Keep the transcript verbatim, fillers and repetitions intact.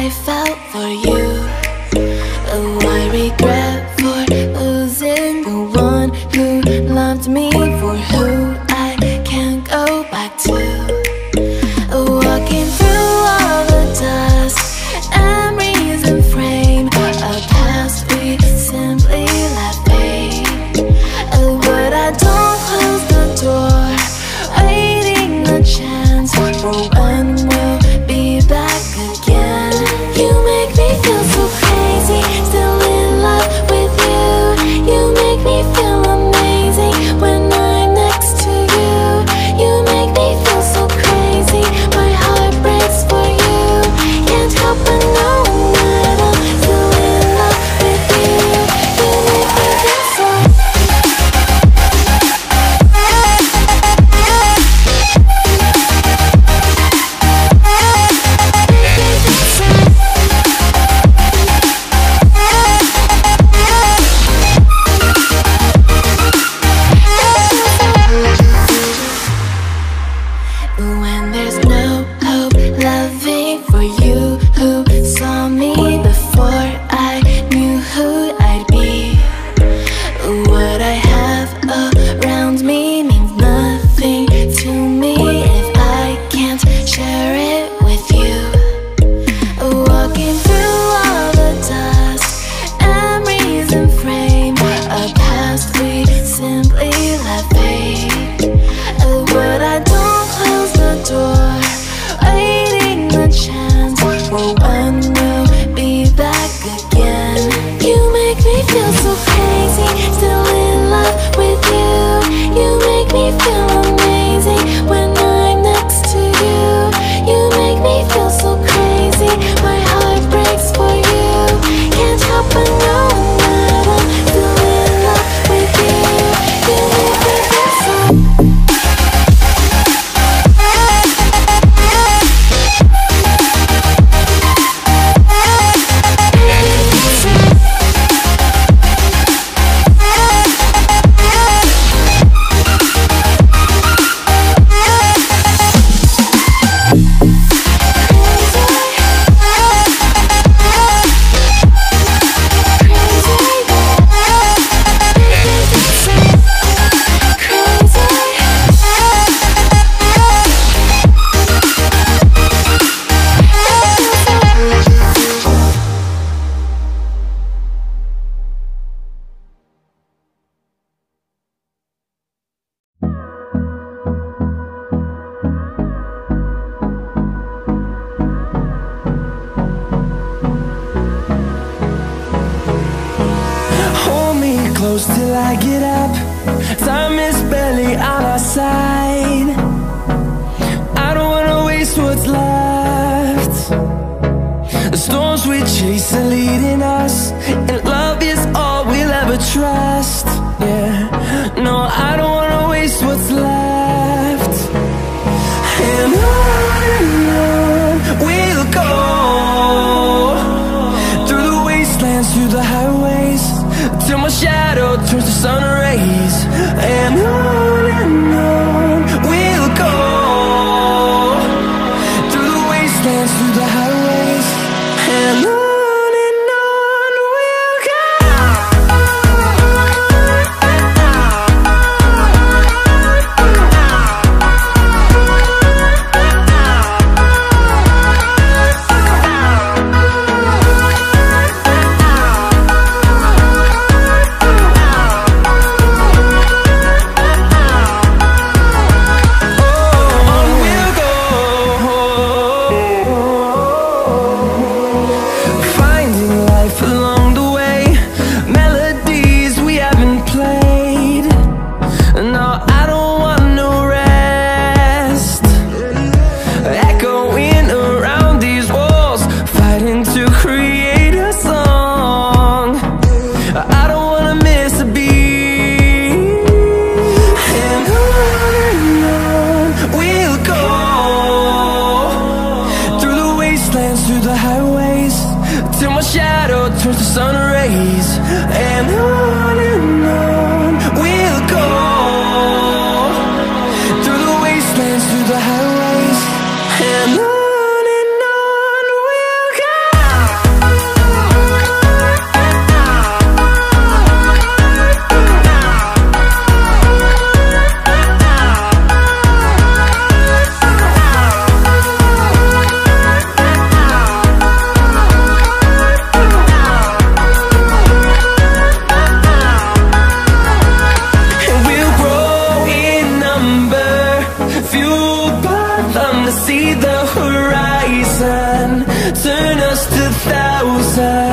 I felt for you. Oh, I regret for losing the one who loved me, for who I can't go back to. Walking through all the dust, memories and frame, a past we simply let fade. Oh, but I don't close the door, waiting a chance for when we'll be back again. You make me feel so crazy, still in love with you. You make me feel amazing when I'm next to you. You make me feel so crazy, my heart breaks for you. Can't help but know that I'm still in love with you. You make me feel so. When there's no hope, loving for you who saw me before I knew who I'd be. What I have around me means nothing to me if I can't share it with you. Walking through all the dust, memories and frame, a past we simply let fade. Oh, but I don't close the door, waiting a chance for when we'll be back again. You make me feel so crazy, still in love with you. You make me feel amazing when I'm next to you. You make me feel so crazy, my heart breaks for you. Can't help but know that I'm still in love with you. You make me feel so. Close till I get up, time is barely on our side. I don't wanna waste what's left. The storms we chase are leading us, and love is all we'll ever trust. Yeah, no, I don't wanna waste what's left. And on and on we'll go, through the wastelands, through the highways, till my shadow turns to sun rays. And on and on we'll go, through the wastelands, through the highways, and on. Through the highways, till my shadow turns to sun rays. And on and on we'll go, through the wastelands, through the highways, and on and on we'll go. turn us to thousands.